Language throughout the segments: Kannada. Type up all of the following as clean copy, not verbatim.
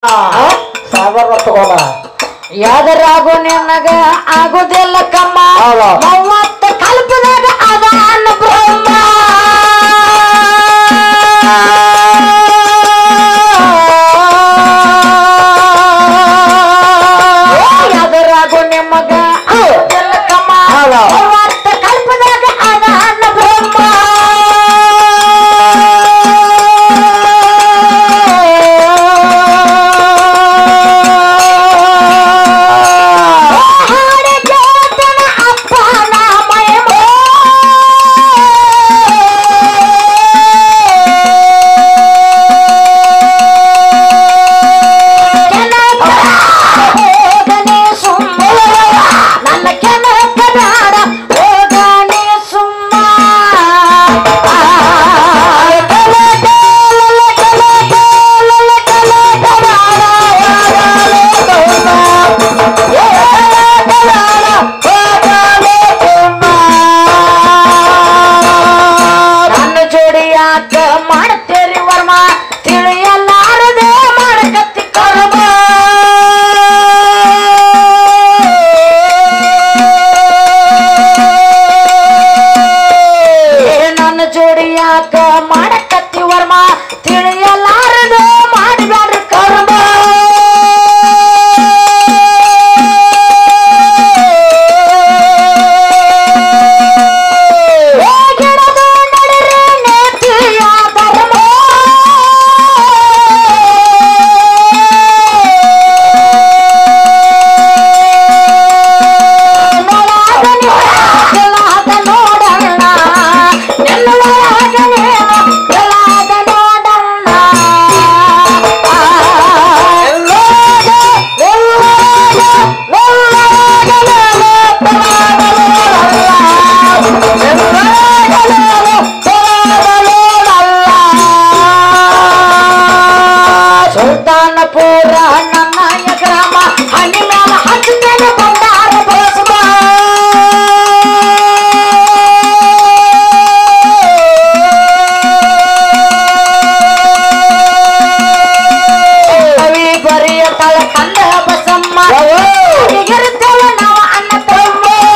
ಸಾಗರ ತಗೋಣ ಯಾವ್ದಾರಾಗು ನಿನಗ ಆಗುದಿಲ್ಲ ಕಮ್ಮ ಮೂವತ್ತ ಕಲ್ಪದಾಗ ಅದಾನ ಬ್ರಹ್ಮ ಯಾವ್ದಾರಾಗು ನಿಮಗ ಆಗುದಿಲ್ಲ ಕಮ್ಮ ಮೂವತ್ತ ಕಲ್ಪದಾಗ ಅದಾನ ಬ್ರಹ್ಮ ಮಾಡ್ತೇರಿ ವರ್ಮ ತಿಳಿಯಲಾರದೆ ಮಾಡಕತ್ತಿ ಕರ್ಮ ನನ್ನ ಜೋಡಿ ಯಾಕ ಮಾಡಕತ್ತಿ ವರ್ಮ ತಿಳಿಯಲಾರದೆ ಮಾಡಬೇಡ್ರಿ ಕರ್ಮ ಸುಲ್ತಾನಪುರ ನನ್ನ ಗ್ರಾಮ ಹಣ್ಣಿ ಮ್ಯಾಲ ಹಚ್ಚತೇನೆ ಬಂದಾರ ಬಳಸುವ ಕವಿ ಬರಿಯ ತಳ ಕಂದ ಬಸಮ್ಮ ಇರ್ತೇವ ನಾವು ಅಣ್ಣ ತಮ್ಮ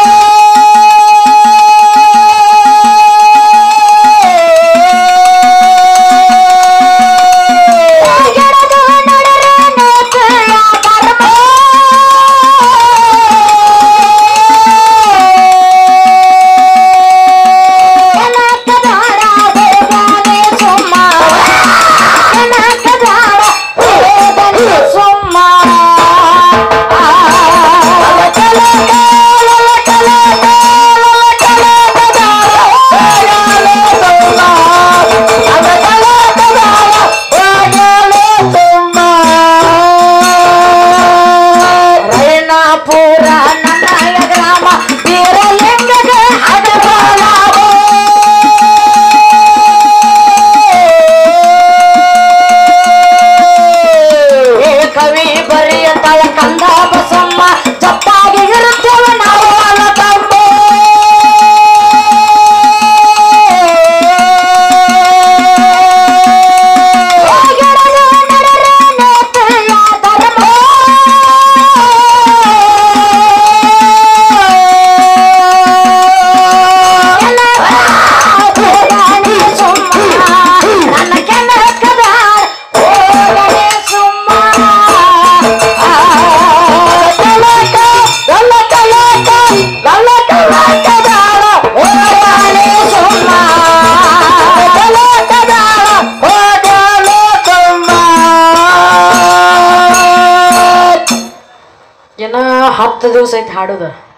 ಕವಿ ಬರಿಯ ತಳ ಕಂದ ಬಸಮ್ಮ ಜಪ್ಪಾಗಿ ಇರುತ್ತೇವ ನಾವು ಅಲ್ಲ ತಮ್ಮ ಏನ 10 ದಿವಸ ಐತಿ ಹಾಡುದ